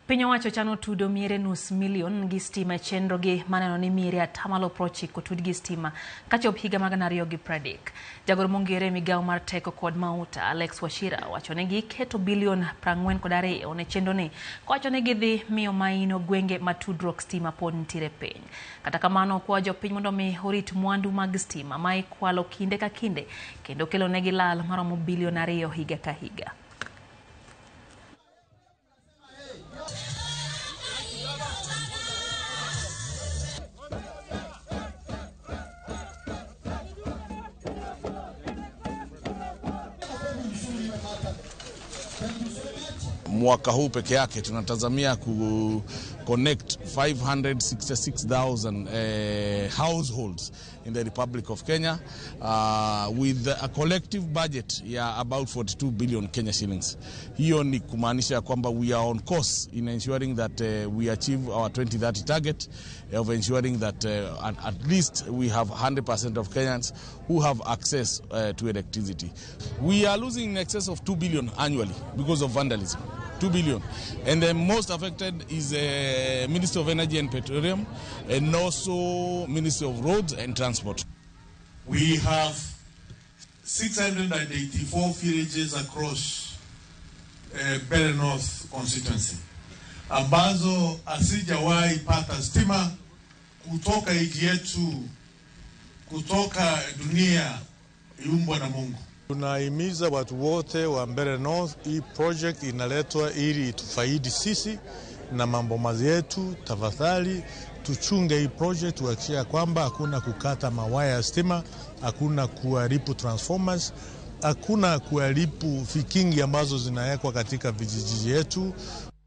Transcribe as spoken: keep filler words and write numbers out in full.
Piny owacho chano tudo miere nus milion gi stima chenro gi maneno ni miere atamalo prochiko tud gi stima kachop higa mag ariyo gi pradek. Jagoro mongere migao mar teko kod mauta Alex Wachira wacho ne gi keto bilion prang'wen kod ariyo ne chenro ni kwacho ne gidhi miyo maino gwenge matudruok stima pod ntiere piny. Kata kamano kwa jopiny mondo mi orit mwandu mag stima ma ikwalo kinde ka kinde kendo kelo ne gi lal maromo bilion ariyo higa ka higa. Mwaka huu peke yake tunatazamia ku connect five hundred sixty-six thousand uh, households in the Republic of Kenya uh, with a collective budget ya about forty-two billion Kenya shillings. Hiyo ni kumaanisha kwamba we are on course in ensuring that uh, we achieve our twenty thirty target of ensuring that uh, at, at least we have one hundred percent of Kenyans who have access uh, to electricity. We are losing in excess of two billion annually because of vandalism. two billion. And the most affected is the uh, Ministry of Energy and Petroleum and also Ministry of Roads and Transport. We have six hundred eighty-four villages across uh, Mbeere North constituency ambazo asijawahi pata stima kutoka nchi yetu, kutoka dunia iumbwa na Mungu. Tunahimiza watu wote wa Mbeere North, hii project inaletwa ili tufaidi sisi na mambo mazetu. Tafadhali tuchunge hii project, tuhakikishe kwamba hakuna kukata mawaya ya stima, hakuna kuharibu transformers, hakuna kuharibu vikingi ambazo zinawekwa katika vijiji yetu.